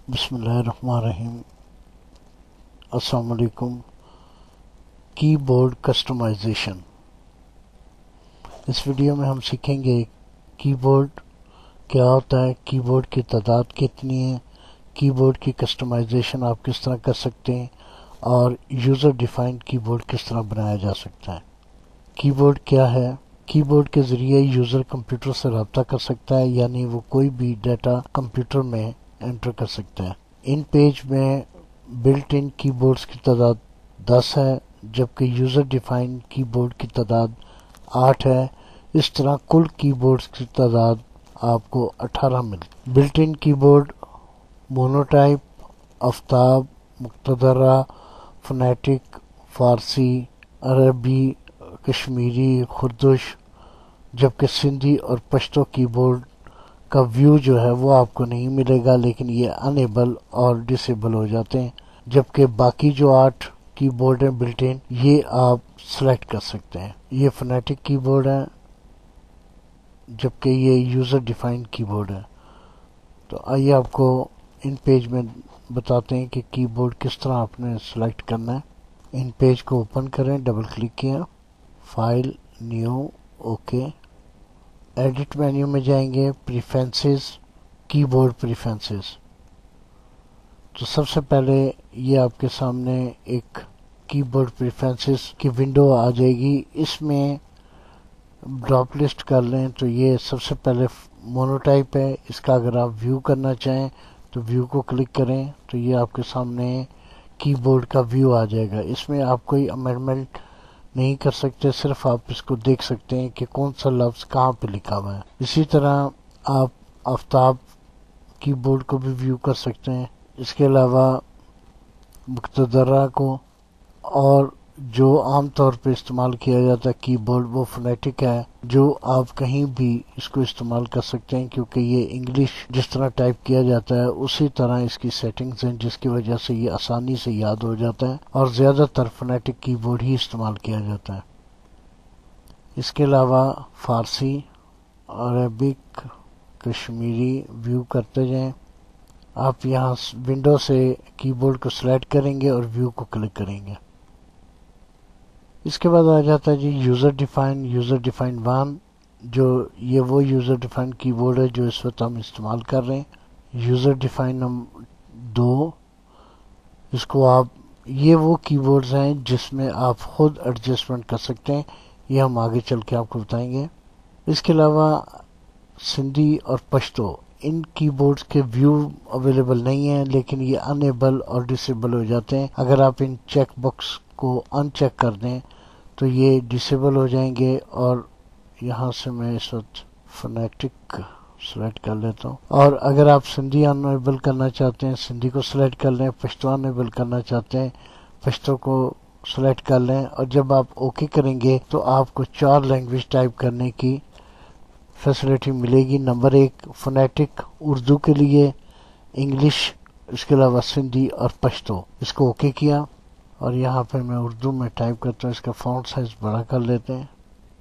بسم اللہ الرحمن الرحیم۔ السلام علیکم۔ کی بورڈ کسٹمائزیشن، اس ویڈیو میں ہم سیکھیں گے کی بورڈ کیا ہوتا ہے، کی بورڈ کی تعداد کتنی ہے، کی بورڈ کی کسٹمائزیشن آپ کس طرح کر سکتے ہیں، اور یوزر ڈیفائنڈ کی بورڈ کس طرح بنایا جا سکتا ہے۔ کی بورڈ کیا ہے؟ کی بورڈ کے ذریعے یوزر کمپیوٹر سے رابطہ کر سکتا ہے، یعنی وہ کوئی بھی ڈیٹا کمپیوٹر میں انٹر کر سکتا ہے۔ ان پیج میں بلٹ ان کی بورڈز کی تعداد 10 ہے، جبکہ یوزر ڈیفائنڈ کی بورڈ کی تعداد 8 ہے۔ اس طرح کل کی بورڈز کی تعداد آپ کو 18 ملتی۔ بلٹ ان کی بورڈ مونوٹائپ، آفتاب، مقتدرہ، فونیٹک، فارسی، عربی، کشمیری، خردش، جبکہ سندھی اور پشتو کی بورڈ کا ویو جو ہے وہ آپ کو نہیں ملے گا، لیکن یہ انیبل اور ڈسیبل ہو جاتے ہیں، جبکہ باقی جو 8 کی بورڈ ہیں بلٹ ان، یہ آپ سلیکٹ کر سکتے ہیں۔ یہ فونیٹک کی بورڈ ہے، جبکہ یہ یوزر ڈیفائنڈ کی بورڈ ہے۔ تو آئیے آپ کو ان پیج میں بتاتے ہیں کہ کی بورڈ کس طرح آپ نے سلیکٹ کرنا ہے۔ ان پیج کو اوپن کریں، ڈبل کلک کیا، file, new, okay. Edit menu میں جائیں گے، پریفرنسز، کی بورڈ پریفرنسز۔ تو سب سے پہلے یہ آپ کے سامنے ایک کی بورڈ پریفرنسز کی ونڈو آ جائے گی۔ اس میں ڈراپ لسٹ کر لیں تو یہ سب سے پہلے مونوٹائپ ہے۔ اس کا اگر آپ ویو کرنا چاہیں تو ویو کو کلک کریں تو یہ آپ کے سامنے کی بورڈ کا ویو آ جائے گا۔ اس میں آپ کوئی امینڈمنٹ نہیں کر سکتے، صرف آپ اس کو دیکھ سکتے ہیں کہ کون سا لفظ کہاں پہ لکھا ہوا ہے۔ اسی طرح آپ آفتاب کی بورڈ کو بھی ویو کر سکتے ہیں، اس کے علاوہ مقتدرہ کو، اور جو عام طور پہ استعمال کیا جاتا ہے کی بورڈ وہ فونیٹک ہے، جو آپ کہیں بھی اس کو استعمال کر سکتے ہیں، کیونکہ یہ انگلش جس طرح ٹائپ کیا جاتا ہے اسی طرح اس کی سیٹنگز ہیں، جس کی وجہ سے یہ آسانی سے یاد ہو جاتا ہے، اور زیادہ تر فونیٹک کی بورڈ ہی استعمال کیا جاتا ہے۔ اس کے علاوہ فارسی، عربک، کشمیری ویو کرتے جائیں۔ آپ یہاں ونڈو سے کی بورڈ کو سلیکٹ کریں گے اور ویو کو کلک کریں گے۔ اس کے بعد آ جاتا ہے جی یوزر ڈیفائنڈ 1، جو یہ وہ یوزر ڈیفائنڈ کی بورڈ ہے جو اس وقت ہم استعمال کر رہے ہیں۔ یوزر ڈیفائنڈ 2، اس کو آپ، یہ وہ کی بورڈز ہیں جس میں آپ خود ایڈجسٹمنٹ کر سکتے ہیں، یہ ہم آگے چل کے آپ کو بتائیں گے۔ اس کے علاوہ سندھی اور پشتو، ان کی بورڈز کے ویو اویلیبل نہیں ہیں، لیکن یہ انیبل اور ڈسیبل ہو جاتے ہیں۔ اگر آپ ان چیک باکس کو ان چیک کر دیں تو یہ ڈسیبل ہو جائیں گے، اور یہاں سے میں اس وقت فونیٹک سلیکٹ کر لیتا ہوں۔ اور اگر آپ سندھی انیبل کرنا چاہتے ہیں، سندھی کو سلیکٹ کر لیں، پشتو انیبل کرنا چاہتے ہیں، پشتو کو سلیکٹ کر لیں، اور جب آپ اوکے کریں گے تو آپ کو 4 لینگویج ٹائپ کرنے کی فیسلٹی ملے گی۔ نمبر 1 فونیٹک اردو کے لیے، انگلش، اس کے علاوہ سندھی اور پشتو۔ اس کو اوکے کیا، اور یہاں پہ میں اردو میں ٹائپ کرتا ہوں، اس کا فونٹ سائز بڑا کر لیتے ہیں۔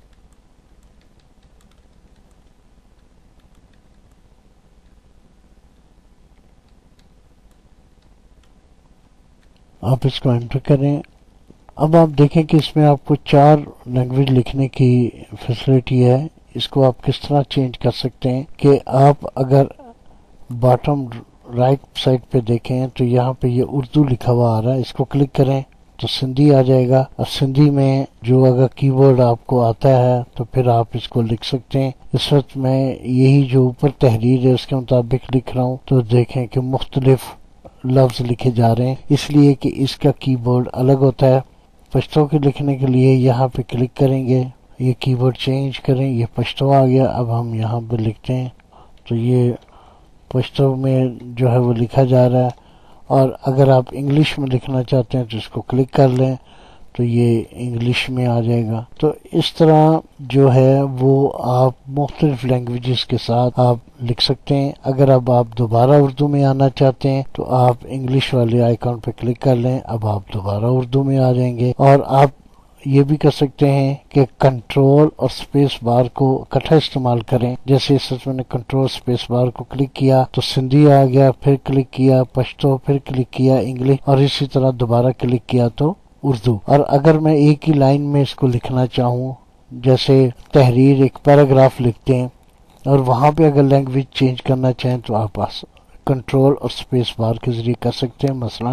آپ اس کو انٹر کریں۔ اب آپ دیکھیں کہ اس میں آپ کو 4 لینگویج لکھنے کی فیسلٹی ہے۔ اس کو آپ کس طرح چینج کر سکتے ہیں کہ آپ اگر باٹم رائٹ سائڈ پہ دیکھیں تو یہاں پہ یہ اردو لکھا ہوا آ رہا ہے، اس کو کلک کریں تو سندھی آ جائے گا، اور سندھی میں جو اگر کی بورڈ آپ کو آتا ہے تو پھر آپ اس کو لکھ سکتے ہیں۔ اس وقت میں یہی جو اوپر تحریر ہے اس کے مطابق لکھ رہا ہوں، تو دیکھیں کہ مختلف لفظ لکھے جا رہے ہیں، اس لیے کہ اس کا کی بورڈ الگ ہوتا ہے۔ پشتو کے لکھنے کے لیے یہاں پہ کلک کریں گے، یہ کی بورڈ چینج کریں، یہ پشتو آ گیا۔ اب ہم یہاں پہ لکھتے ہیں تو یہ پشتو میں جو ہے وہ لکھا جا رہا ہے، اور اگر آپ انگلش میں لکھنا چاہتے ہیں تو اس کو کلک کر لیں تو یہ انگلش میں آ جائے گا۔ تو اس طرح جو ہے وہ آپ مختلف لینگویجز کے ساتھ آپ لکھ سکتے ہیں۔ اگر اب آپ دوبارہ اردو میں آنا چاہتے ہیں تو آپ انگلش والے آئیکن پہ کلک کر لیں، اب آپ دوبارہ اردو میں آ جائیں گے، اور آپ یہ بھی کر سکتے ہیں کہ کنٹرول اور سپیس بار کو اکٹھا استعمال کریں. جیسے اس میں نے کنٹرول سپیس بار کو کلک کیا تو سندھی آ گیا، پھر کلک کیا پشتو، پھر کلک کیا انگلش، اور اسی طرح دوبارہ کلک کیا تو اردو. اور اگر میں ایک ہی لائن میں اس کو لکھنا چاہوں، جیسے تحریر ایک پیراگراف لکھتے ہیں اور وہاں پہ اگر لینگویج چینج کرنا چاہیں تو آپ کنٹرول اور سپیس بار کے ذریعے کر سکتے ہیں. مثلا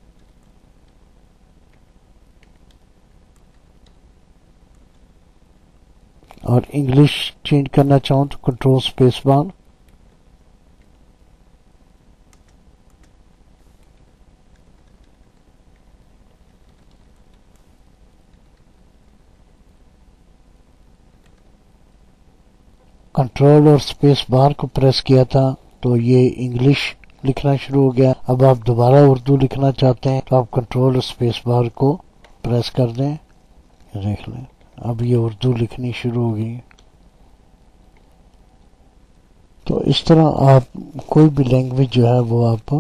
اور انگلش چینج کرنا چاہوں تو کنٹرول سپیس بار. کنٹرول اور سپیس بار کو پریس کیا تھا تو یہ انگلش لکھنا شروع ہو گیا. اب آپ دوبارہ اردو لکھنا چاہتے ہیں تو آپ کنٹرول اور سپیس بار کو پریس کر دیں. دیکھ لیں اب یہ اردو لکھنی شروع ہو گئی. تو اس طرح آپ کوئی بھی لینگویج جو ہے وہ آپ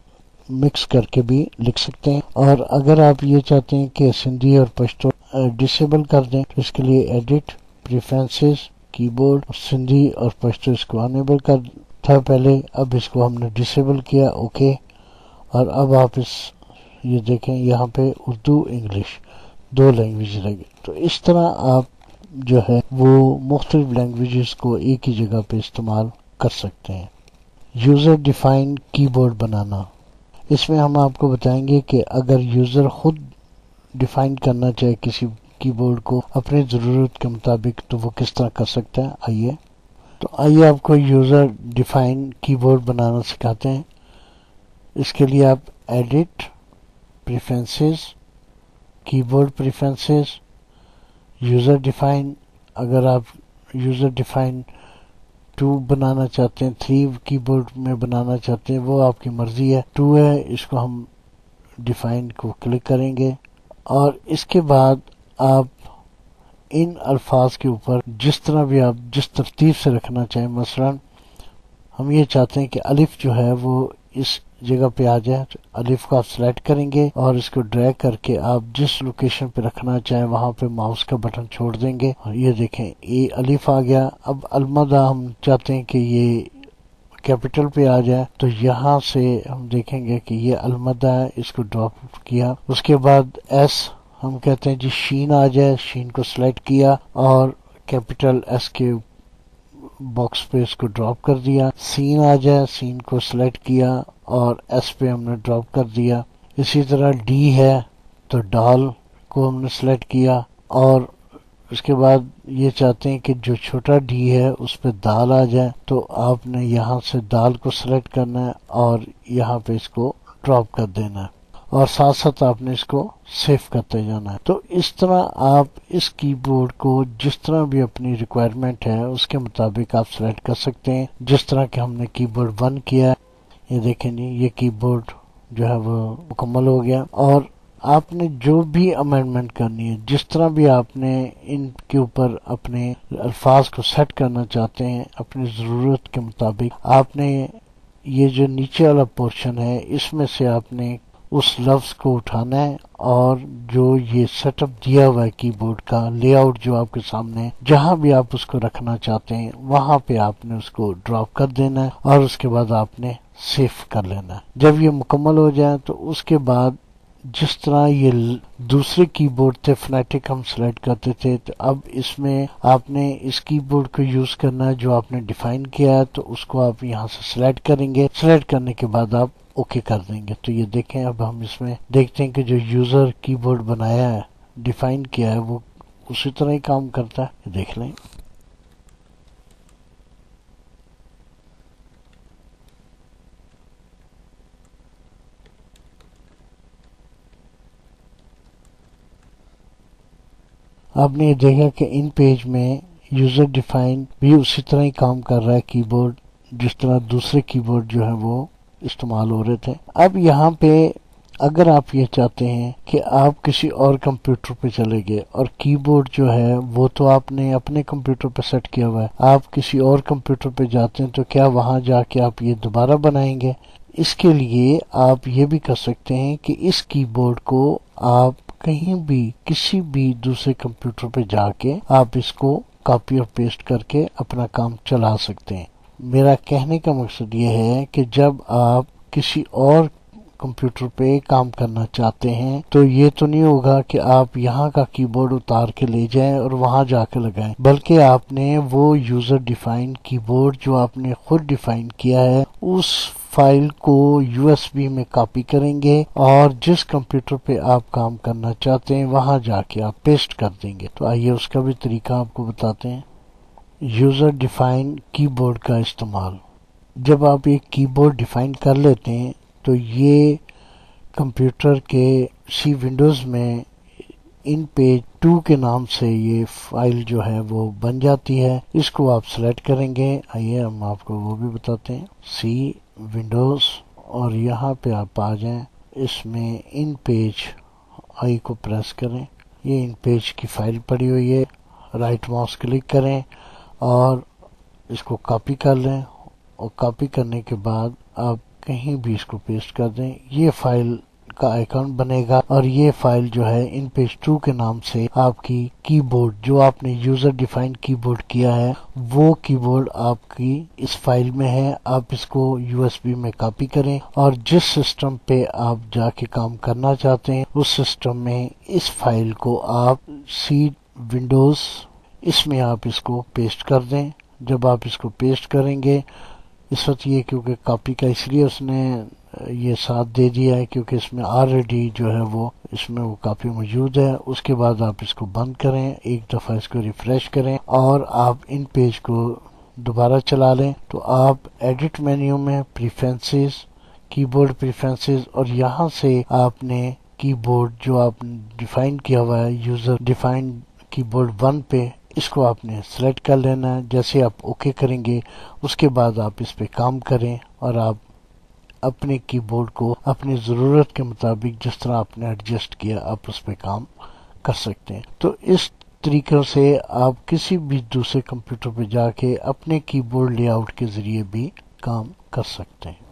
مکس کر کے بھی لکھ سکتے ہیں. اور اگر آپ یہ چاہتے ہیں کہ سندھی اور پشتو ڈسیبل کر دیں تو اس کے لیے edit, preferences, keyboard, Sindhi اور پشتو اس کو انیبل کر تھا پہلے، اب اس کو ہم نے ڈسیبل کیا. اوکے. اور اب آپ یہ دیکھیں یہاں پہ اردو انگلش دو لینگویج لگے. تو اس طرح آپ جو ہے وہ مختلف لینگویجز کو ایک ہی جگہ پہ استعمال کر سکتے ہیں. یوزر ڈیفائن کی بورڈ بنانا، اس میں ہم آپ کو بتائیں گے کہ اگر یوزر خود ڈیفائن کرنا چاہے کسی کی بورڈ کو اپنی ضرورت کے مطابق تو وہ کس طرح کر سکتا ہے. آئیے آپ کو یوزر ڈیفائن کی بورڈ بنانا سکھاتے ہیں. اس کے لیے آپ edit, preferences, keyboard preferences, user define. اگر آپ یوزر ڈیفائن 2 بنانا چاہتے ہیں، 3 کی بورڈ میں بنانا چاہتے ہیں، وہ آپ کی مرضی ہے. 2 ہے، اس کو ہم ڈیفائن کو کلک کریں گے. اور اس کے بعد آپ ان الفاظ کے اوپر جس طرح بھی آپ جس ترتیب سے رکھنا چاہیں، مثلا ہم یہ چاہتے ہیں کہ الف جو ہے وہ اس جگہ پہ آ جائے، تو الف کو آپ سلیکٹ کریں گے اور اس کو ڈریگ کر کے آپ جس لوکیشن پہ رکھنا چاہیں وہاں پہ ماؤس کا بٹن چھوڑ دیں گے اور یہ دیکھیں یہ الف آ گیا. اب المدہ ہم چاہتے ہیں کہ یہ کیپٹل پہ آ جائے، تو یہاں سے ہم دیکھیں گے کہ یہ المدہ ہے، اس کو ڈراپ کیا. اس کے بعد ایس ہم کہتے ہیں جی شین آ جائے، شین کو سلیکٹ کیا اور کیپٹل ایس کے باکس پہ اس کو ڈراپ کر دیا. سین آ جائے، سین کو سلیکٹ کیا اور ایس پہ ہم نے ڈراپ کر دیا. اسی طرح ڈی ہے تو ڈال کو ہم نے سلیکٹ کیا اور اس کے بعد یہ چاہتے ہیں کہ جو چھوٹا ڈی ہے اس پہ دال آ جائے، تو آپ نے یہاں سے دال کو سلیکٹ کرنا ہے اور یہاں پہ اس کو ڈراپ کر دینا ہے اور ساتھ ساتھ آپ نے اس کو سیو کرتے جانا ہے. تو اس طرح آپ اس کی بورڈ کو جس طرح بھی اپنی ریکوائرمنٹ ہے اس کے مطابق آپ سلیکٹ کر سکتے ہیں. جس طرح کہ ہم نے کی بورڈ 1 کیا ہے، یہ دیکھیں جی یہ کی بورڈ جو ہے وہ مکمل ہو گیا. اور آپ نے جو بھی امینڈمنٹ کرنی ہے، جس طرح بھی آپ نے ان کے اوپر اپنے الفاظ کو سیٹ کرنا چاہتے ہیں اپنی ضرورت کے مطابق، آپ نے یہ جو نیچے والا پورشن ہے اس میں سے آپ نے اس لفظ کو اٹھانا ہے اور جو یہ سیٹ اپ دیا ہوا ہے کی بورڈ کا لے آؤٹ جو آپ کے سامنے ہے، جہاں بھی آپ اس کو رکھنا چاہتے ہیں وہاں پہ آپ نے اس کو ڈراپ کر دینا ہے اور اس کے بعد آپ نے سیو کر لینا ہے. جب یہ مکمل ہو جائے تو اس کے بعد جس طرح یہ دوسرے کی بورڈ تھے فنیٹک ہم سلیکٹ کرتے تھے، تو اب اس میں آپ نے اس کی بورڈ کو یوز کرنا ہے جو آپ نے ڈیفائن کیا ہے، تو اس کو آپ یہاں سے سلیکٹ کریں گے. سلیکٹ کرنے کے بعد آپ اوکے کر دیں گے. تو یہ دیکھیں اب ہم اس میں دیکھتے ہیں کہ جو یوزر کی بورڈ بنایا ہے، ڈیفائن کیا ہے، وہ اسی طرح ہی کام کرتا ہے. دیکھ لیں آپ نے یہ دیکھا کہ ان پیج میں یوزر ڈیفائن بھی اسی طرح ہی کام کر رہا ہے کی بورڈ جس طرح دوسرے کی بورڈ جو ہے وہ استعمال ہو رہے تھے. اب یہاں پہ اگر آپ یہ چاہتے ہیں کہ آپ کسی اور کمپیوٹر پہ چلے گئے اور کی بورڈ جو ہے وہ تو آپ نے اپنے کمپیوٹر پہ سیٹ کیا ہوا ہے، آپ کسی اور کمپیوٹر پہ جاتے ہیں تو کیا وہاں جا کے آپ یہ دوبارہ بنائیں گے؟ اس کے لیے آپ یہ بھی کر سکتے ہیں کہ اس کی بورڈ کو آپ کہیں بھی کسی بھی دوسرے کمپیوٹر پہ جا کے آپ اس کو کاپی اور پیسٹ کر کے اپنا کام چلا سکتے ہیں۔ میرا کہنے کا مقصد یہ ہے کہ جب آپ کسی اور کمپیوٹر پہ کام کرنا چاہتے ہیں تو یہ تو نہیں ہوگا کہ آپ یہاں کا کی بورڈ اتار کے لے جائیں اور وہاں جا کے لگائیں، بلکہ آپ نے وہ یوزر ڈیفائن کی بورڈ جو آپ نے خود ڈیفائن کیا ہے اس فائل کو یو ایس بی میں کاپی کریں گے اور جس کمپیوٹر پہ آپ کام کرنا چاہتے ہیں وہاں جا کے آپ پیسٹ کر دیں گے۔ تو آئیے اس کا بھی طریقہ آپ کو بتاتے ہیں۔ یوزر ڈیفائن کی بورڈ کا استعمال۔ جب آپ ایک کی بورڈ ڈیفائن کر لیتے ہیں تو یہ کمپیوٹر کے سی ونڈوز میں ان پیج 2 کے نام سے یہ فائل جو ہے وہ بن جاتی ہے۔ اس کو آپ سلیکٹ کریں گے۔ آئیے ہم آپ کو وہ بھی بتاتے ہیں۔ سی ونڈوز اور یہاں پہ آپ آ جائیں، اس میں ان پیج آئی کو پریس کریں، یہ ان پیج کی فائل پڑی ہوئی ہے، رائٹ ماؤس کلک کریں اور اس کو کاپی کر لیں، اور کاپی کرنے کے بعد آپ کہیں بھی اس کو پیسٹ کر دیں، یہ فائل کا آئیکن بنے گا اور یہ فائل جو ہے ان پیج 2 کے نام سے آپ کی کی بورڈ جو آپ نے یوزر ڈیفائن کی بورڈ کیا ہے وہ کی بورڈ آپ کی اس فائل میں ہے۔ آپ اس کو یو ایس بی میں کاپی کریں اور جس سسٹم پہ آپ جا کے کام کرنا چاہتے ہیں اس سسٹم میں اس فائل کو آپ سی ونڈوز اس میں آپ اس کو پیسٹ کر دیں۔ جب آپ اس کو پیسٹ کریں گے، اس وقت یہ کیونکہ کاپی کا اس لیے اس نے یہ ساتھ دے دیا ہے کیونکہ اس میں آلریڈی جو ہے وہ اس میں وہ کاپی موجود ہے۔ اس کے بعد آپ اس کو بند کریں، ایک دفعہ اس کو ریفریش کریں اور آپ ان پیج کو دوبارہ چلا لیں تو آپ ایڈٹ مینیو میں پریفرنسز، کی بورڈ پریفرنسز، اور یہاں سے آپ نے کی بورڈ جو آپ نے ڈیفائن کیا ہوا ہے یوزر ڈیفائن کی بورڈ 1 پہ، اس کو آپ نے سلیکٹ کر لینا ہے۔ جیسے آپ اوکے کریں گے اس کے بعد آپ اس پہ کام کریں اور آپ اپنے کی بورڈ کو اپنی ضرورت کے مطابق جس طرح آپ نے ایڈجسٹ کیا آپ اس پہ کام کر سکتے ہیں۔ تو اس طریقے سے آپ کسی بھی دوسرے کمپیوٹر پہ جا کے اپنے کی بورڈ لے آؤٹ کے ذریعے بھی کام کر سکتے ہیں۔